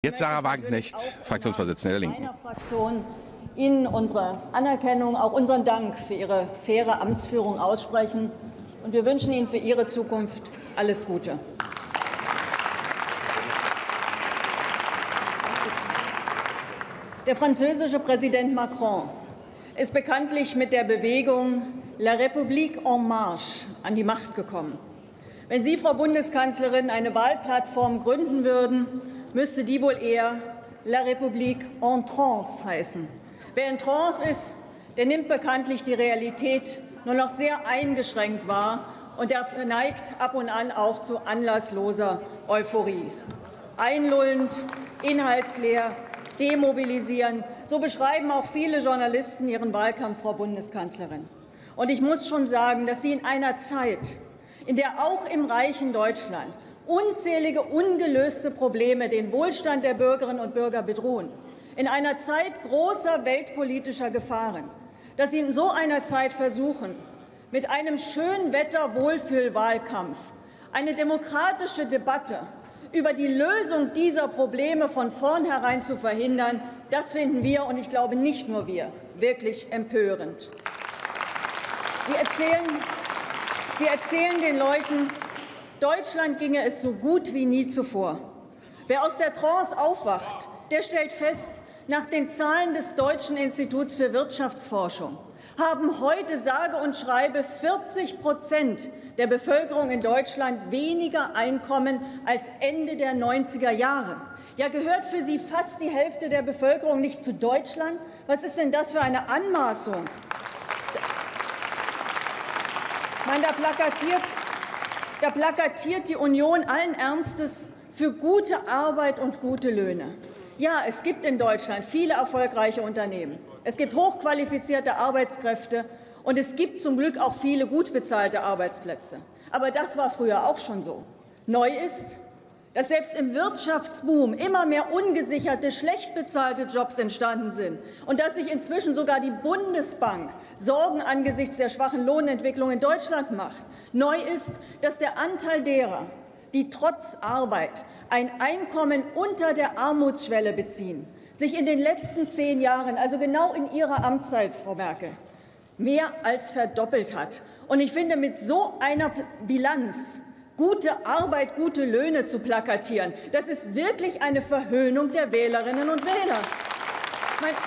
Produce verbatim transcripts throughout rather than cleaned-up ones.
Jetzt Sarah Wagenknecht, Fraktionsvorsitzende der Linken. Meiner Fraktion Ihnen unsere Anerkennung, auch unseren Dank für Ihre faire Amtsführung aussprechen. Und wir wünschen Ihnen für Ihre Zukunft alles Gute. Der französische Präsident Macron ist bekanntlich mit der Bewegung La République en Marche an die Macht gekommen. Wenn Sie, Frau Bundeskanzlerin, eine Wahlplattform gründen würden, müsste die wohl eher La République en Trance heißen. Wer in Trance ist, der nimmt bekanntlich die Realität nur noch sehr eingeschränkt wahr und der neigt ab und an auch zu anlassloser Euphorie. Einlullend, inhaltsleer, demobilisieren. So beschreiben auch viele Journalisten Ihren Wahlkampf, Frau Bundeskanzlerin. Und ich muss schon sagen, dass Sie in einer Zeit, in der auch im reichen Deutschland unzählige ungelöste Probleme den Wohlstand der Bürgerinnen und Bürger bedrohen, in einer Zeit großer weltpolitischer Gefahren, dass Sie in so einer Zeit versuchen, mit einem Schönwetter-Wohlfühlwahlkampf eine demokratische Debatte über die Lösung dieser Probleme von vornherein zu verhindern, das finden wir, und ich glaube nicht nur wir, wirklich empörend. Sie erzählen, Sie erzählen den Leuten, Deutschland ginge es so gut wie nie zuvor. Wer aus der Trance aufwacht, der stellt fest, nach den Zahlen des Deutschen Instituts für Wirtschaftsforschung haben heute sage und schreibe vierzig Prozent der Bevölkerung in Deutschland weniger Einkommen als Ende der neunziger Jahre. Ja, gehört für Sie fast die Hälfte der Bevölkerung nicht zu Deutschland? Was ist denn das für eine Anmaßung? Ich meine, da plakatiert, da plakatiert die Union allen Ernstes für gute Arbeit und gute Löhne. Ja, es gibt in Deutschland viele erfolgreiche Unternehmen. Es gibt hochqualifizierte Arbeitskräfte und es gibt zum Glück auch viele gut bezahlte Arbeitsplätze. Aber das war früher auch schon so. Neu ist, dass selbst im Wirtschaftsboom immer mehr ungesicherte, schlecht bezahlte Jobs entstanden sind und dass sich inzwischen sogar die Bundesbank Sorgen angesichts der schwachen Lohnentwicklung in Deutschland macht. Neu ist, dass der Anteil derer, die trotz Arbeit ein Einkommen unter der Armutsschwelle beziehen, sich in den letzten zehn Jahren, also genau in Ihrer Amtszeit, Frau Merkel, mehr als verdoppelt hat. Und ich finde, mit so einer Bilanz gute Arbeit, gute Löhne zu plakatieren, das ist wirklich eine Verhöhnung der Wählerinnen und Wähler. Mein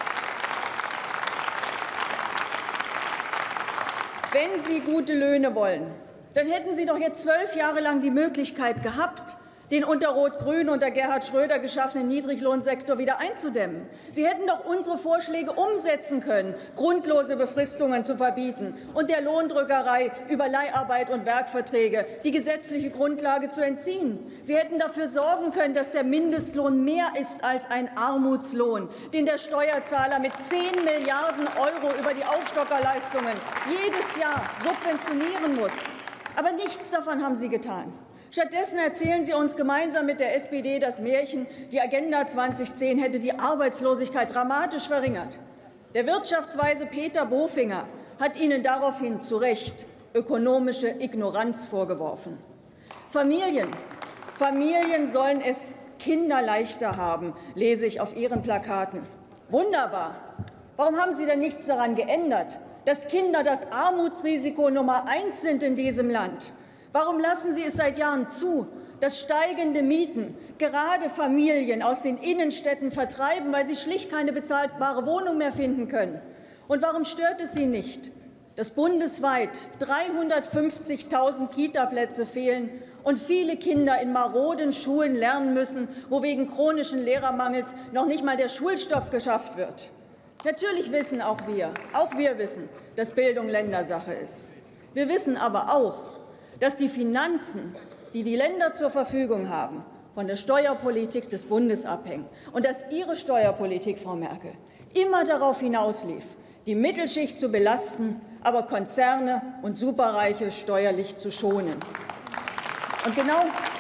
Wenn Sie gute Löhne wollen, dann hätten Sie doch jetzt zwölf Jahre lang die Möglichkeit gehabt, den unter Rot-Grün, unter Gerhard Schröder geschaffenen Niedriglohnsektor wieder einzudämmen. Sie hätten doch unsere Vorschläge umsetzen können, grundlose Befristungen zu verbieten und der Lohndrückerei über Leiharbeit und Werkverträge die gesetzliche Grundlage zu entziehen. Sie hätten dafür sorgen können, dass der Mindestlohn mehr ist als ein Armutslohn, den der Steuerzahler mit zehn Milliarden Euro über die Aufstockerleistungen jedes Jahr subventionieren muss. Aber nichts davon haben Sie getan. Stattdessen erzählen Sie uns gemeinsam mit der S P D das Märchen, die Agenda zweitausendzehn hätte die Arbeitslosigkeit dramatisch verringert. Der Wirtschaftsweise Peter Bofinger hat Ihnen daraufhin zu Recht ökonomische Ignoranz vorgeworfen. Familien, Familien sollen es kinderleichter haben, lese ich auf Ihren Plakaten. Wunderbar. Warum haben Sie denn nichts daran geändert, dass Kinder das Armutsrisiko Nummer eins sind in diesem Land? Warum lassen Sie es seit Jahren zu, dass steigende Mieten gerade Familien aus den Innenstädten vertreiben, weil sie schlicht keine bezahlbare Wohnung mehr finden können? Und warum stört es Sie nicht, dass bundesweit dreihundertfünfzigtausend Kitaplätze fehlen und viele Kinder in maroden Schulen lernen müssen, wo wegen chronischen Lehrermangels noch nicht mal der Schulstoff geschafft wird? Natürlich wissen auch wir, auch wir wissen, dass Bildung Ländersache ist. Wir wissen aber auch, dass die Finanzen, die die Länder zur Verfügung haben, von der Steuerpolitik des Bundes abhängen und dass Ihre Steuerpolitik, Frau Merkel, immer darauf hinauslief, die Mittelschicht zu belasten, aber Konzerne und Superreiche steuerlich zu schonen. Und genau,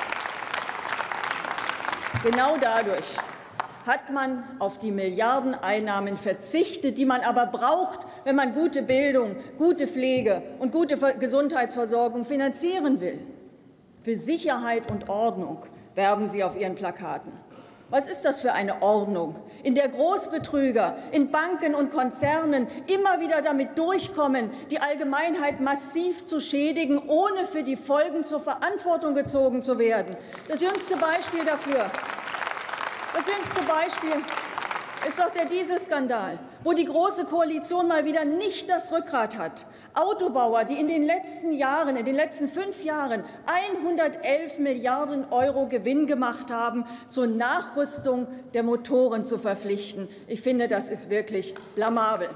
genau dadurch hat man auf die Milliardeneinnahmen verzichtet, die man aber braucht, wenn man gute Bildung, gute Pflege und gute Gesundheitsversorgung finanzieren will. Für Sicherheit und Ordnung werben Sie auf Ihren Plakaten. Was ist das für eine Ordnung, in der Großbetrüger in Banken und Konzernen immer wieder damit durchkommen, die Allgemeinheit massiv zu schädigen, ohne für die Folgen zur Verantwortung gezogen zu werden? Das jüngste Beispiel dafür, das jüngste Beispiel ist doch der Dieselskandal, wo die Große Koalition mal wieder nicht das Rückgrat hat. Autobauer, die in den letzten Jahren, in den letzten fünf Jahren hundertelf Milliarden Euro Gewinn gemacht haben, zur Nachrüstung der Motoren zu verpflichten. Ich finde, das ist wirklich blamabel.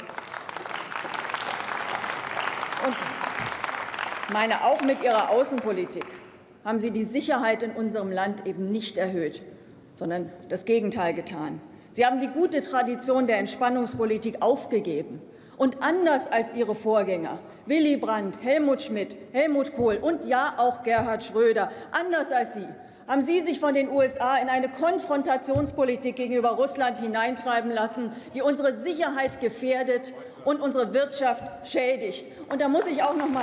Und ich meine, auch mit Ihrer Außenpolitik haben Sie die Sicherheit in unserem Land eben nicht erhöht, sondern das Gegenteil getan. Sie haben die gute Tradition der Entspannungspolitik aufgegeben. Und anders als Ihre Vorgänger, Willy Brandt, Helmut Schmidt, Helmut Kohl und ja auch Gerhard Schröder, anders als Sie, haben Sie sich von den U S A in eine Konfrontationspolitik gegenüber Russland hineintreiben lassen, die unsere Sicherheit gefährdet und unsere Wirtschaft schädigt. Und da muss ich auch noch mal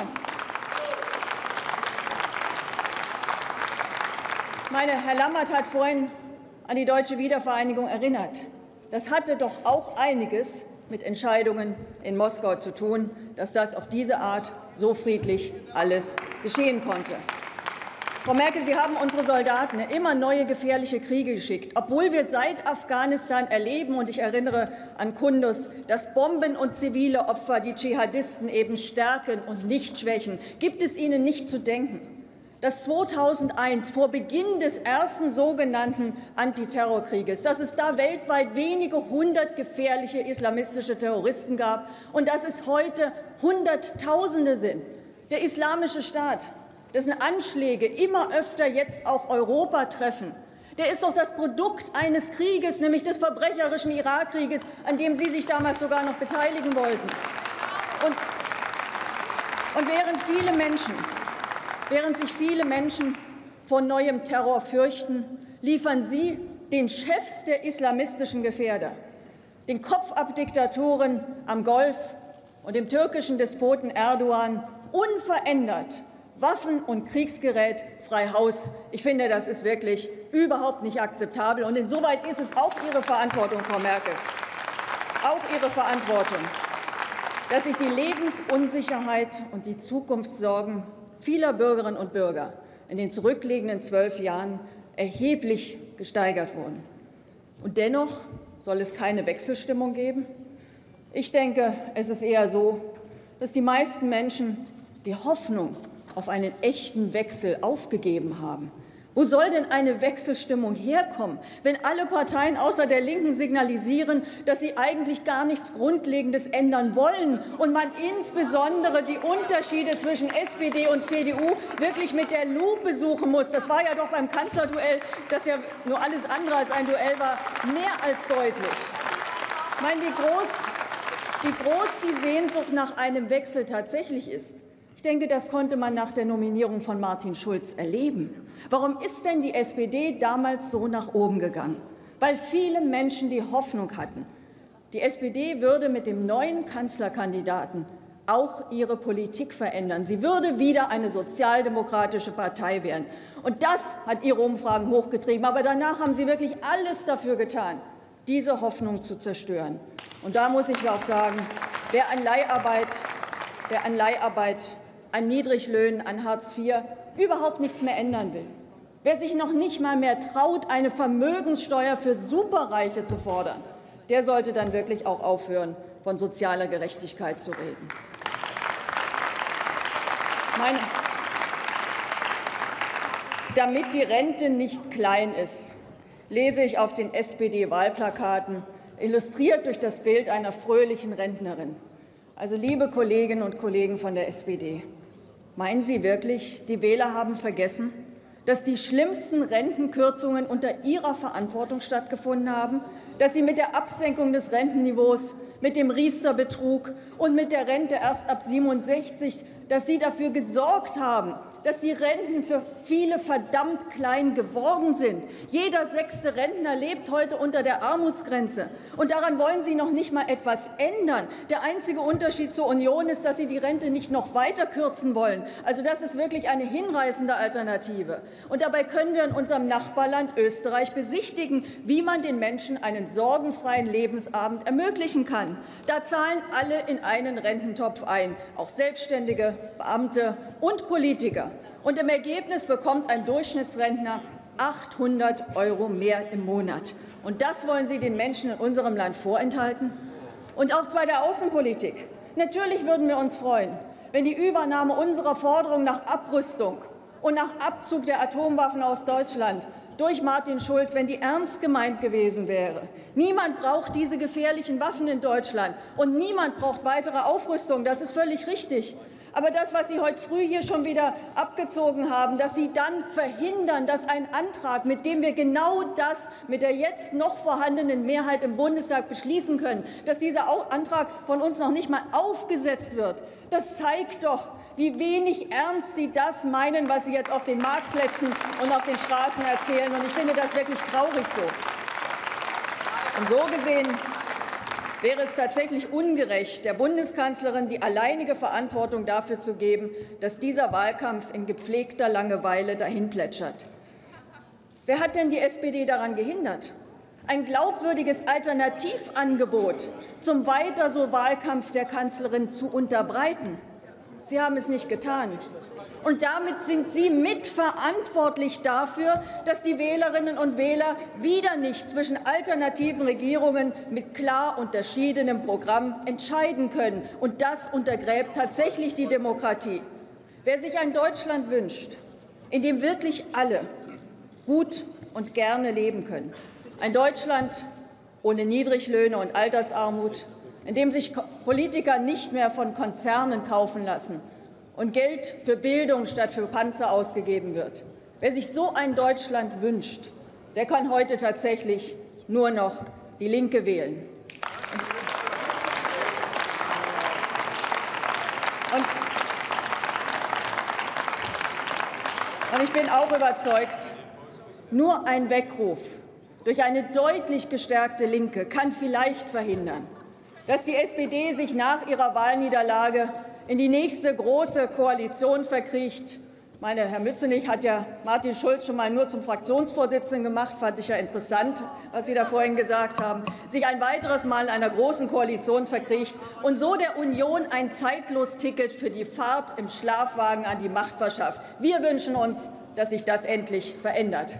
meine, Herr Lammert hat vorhin an die deutsche Wiedervereinigung erinnert. Das hatte doch auch einiges mit Entscheidungen in Moskau zu tun, dass das auf diese Art so friedlich alles geschehen konnte. Frau Merkel, Sie haben unsere Soldaten in immer neue gefährliche Kriege geschickt, obwohl wir seit Afghanistan erleben, und ich erinnere an Kunduz, dass Bomben und zivile Opfer die Dschihadisten eben stärken und nicht schwächen. Gibt es Ihnen nicht zu denken, dass zweitausendeins, vor Beginn des ersten sogenannten Antiterrorkrieges, dass es da weltweit wenige hundert gefährliche islamistische Terroristen gab und dass es heute Hunderttausende sind? Der Islamische Staat, dessen Anschläge immer öfter jetzt auch Europa treffen, der ist doch das Produkt eines Krieges, nämlich des verbrecherischen Irakkrieges, an dem Sie sich damals sogar noch beteiligen wollten. Und, und während viele Menschen Während sich viele Menschen vor neuem Terror fürchten, liefern Sie den Chefs der islamistischen Gefährder, den Kopfabdiktatoren am Golf und dem türkischen Despoten Erdogan unverändert Waffen und Kriegsgerät frei Haus. Ich finde, das ist wirklich überhaupt nicht akzeptabel. Und insoweit ist es auch Ihre Verantwortung, Frau Merkel, auch Ihre Verantwortung, dass sich die Lebensunsicherheit und die Zukunftssorgen vieler Bürgerinnen und Bürger in den zurückliegenden zwölf Jahren erheblich gesteigert wurden. Und dennoch soll es keine Wechselstimmung geben? Ich denke, es ist eher so, dass die meisten Menschen die Hoffnung auf einen echten Wechsel aufgegeben haben. Wo soll denn eine Wechselstimmung herkommen, wenn alle Parteien außer der Linken signalisieren, dass sie eigentlich gar nichts Grundlegendes ändern wollen und man insbesondere die Unterschiede zwischen S P D und C D U wirklich mit der Lupe suchen muss? Das war ja doch beim Kanzlerduell, das ja nur alles andere als ein Duell war, mehr als deutlich. Ich meine, wie groß, wie groß die Sehnsucht nach einem Wechsel tatsächlich ist. Ich denke, das konnte man nach der Nominierung von Martin Schulz erleben. Warum ist denn die S P D damals so nach oben gegangen? Weil viele Menschen die Hoffnung hatten, die S P D würde mit dem neuen Kanzlerkandidaten auch ihre Politik verändern. Sie würde wieder eine sozialdemokratische Partei werden. Und das hat Ihre Umfragen hochgetrieben. Aber danach haben Sie wirklich alles dafür getan, diese Hoffnung zu zerstören. Und da muss ich auch sagen, wer an Leiharbeit, wer an Leiharbeit, an Niedriglöhnen, an Hartz vier überhaupt nichts mehr ändern will, wer sich noch nicht mal mehr traut, eine Vermögenssteuer für Superreiche zu fordern, der sollte dann wirklich auch aufhören, von sozialer Gerechtigkeit zu reden. Meine, damit die Rente nicht klein ist, lese ich auf den S P D-Wahlplakaten, illustriert durch das Bild einer fröhlichen Rentnerin. Also, liebe Kolleginnen und Kollegen von der S P D, meinen Sie wirklich, die Wähler haben vergessen, dass die schlimmsten Rentenkürzungen unter Ihrer Verantwortung stattgefunden haben, dass Sie mit der Absenkung des Rentenniveaus, mit dem Riester-Betrug und mit der Rente erst ab siebenundsechzig dass Sie dafür gesorgt haben, dass die Renten für viele verdammt klein geworden sind. Jeder sechste Rentner lebt heute unter der Armutsgrenze. Und daran wollen Sie noch nicht mal etwas ändern. Der einzige Unterschied zur Union ist, dass Sie die Rente nicht noch weiter kürzen wollen. Also das ist wirklich eine hinreißende Alternative. Und dabei können wir in unserem Nachbarland Österreich besichtigen, wie man den Menschen einen sorgenfreien Lebensabend ermöglichen kann. Da zahlen alle in einen Rententopf ein, auch Selbstständige, Beamte und Politiker. Und im Ergebnis bekommt ein Durchschnittsrentner achthundert Euro mehr im Monat. Und das wollen Sie den Menschen in unserem Land vorenthalten? Und auch bei der Außenpolitik. Natürlich würden wir uns freuen, wenn die Übernahme unserer Forderung nach Abrüstung und nach Abzug der Atomwaffen aus Deutschland durch Martin Schulz, wenn die ernst gemeint gewesen wäre. Niemand braucht diese gefährlichen Waffen in Deutschland, und niemand braucht weitere Aufrüstung. Das ist völlig richtig. Aber das, was Sie heute früh hier schon wieder abgezogen haben, dass Sie dann verhindern, dass ein Antrag, mit dem wir genau das mit der jetzt noch vorhandenen Mehrheit im Bundestag beschließen können, dass dieser Antrag von uns noch nicht mal aufgesetzt wird, das zeigt doch, wie wenig ernst Sie das meinen, was Sie jetzt auf den Marktplätzen und auf den Straßen erzählen. Und ich finde das wirklich traurig so. Und so gesehen wäre es tatsächlich ungerecht, der Bundeskanzlerin die alleinige Verantwortung dafür zu geben, dass dieser Wahlkampf in gepflegter Langeweile dahinplätschert. Wer hat denn die S P D daran gehindert, ein glaubwürdiges Alternativangebot zum Weiter-so-Wahlkampf der Kanzlerin zu unterbreiten? Sie haben es nicht getan. Und damit sind Sie mitverantwortlich dafür, dass die Wählerinnen und Wähler wieder nicht zwischen alternativen Regierungen mit klar unterschiedenem Programm entscheiden können. Und das untergräbt tatsächlich die Demokratie. Wer sich ein Deutschland wünscht, in dem wirklich alle gut und gerne leben können, ein Deutschland ohne Niedriglöhne und Altersarmut, in dem sich Politiker nicht mehr von Konzernen kaufen lassen und Geld für Bildung statt für Panzer ausgegeben wird. Wer sich so ein Deutschland wünscht, der kann heute tatsächlich nur noch die Linke wählen. Und, und ich bin auch überzeugt, nur ein Weckruf durch eine deutlich gestärkte Linke kann vielleicht verhindern, dass die S P D sich nach ihrer Wahlniederlage in die nächste große Koalition verkriecht. Meine, Herr Mützenich hat ja Martin Schulz schon mal nur zum Fraktionsvorsitzenden gemacht, fand ich ja interessant, was Sie da vorhin gesagt haben, sich ein weiteres Mal in einer großen Koalition verkriecht und so der Union ein Zeitlos-Ticket für die Fahrt im Schlafwagen an die Macht verschafft. Wir wünschen uns, dass sich das endlich verändert.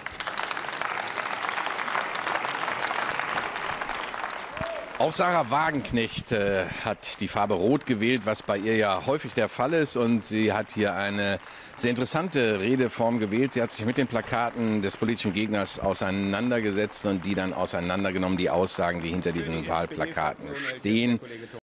Auch Sarah Wagenknecht äh, hat die Farbe Rot gewählt, was bei ihr ja häufig der Fall ist. Und sie hat hier eine sehr interessante Redeform gewählt. Sie hat sich mit den Plakaten des politischen Gegners auseinandergesetzt und die dann auseinandergenommen, die Aussagen, die hinter diesen Wahlplakaten stehen.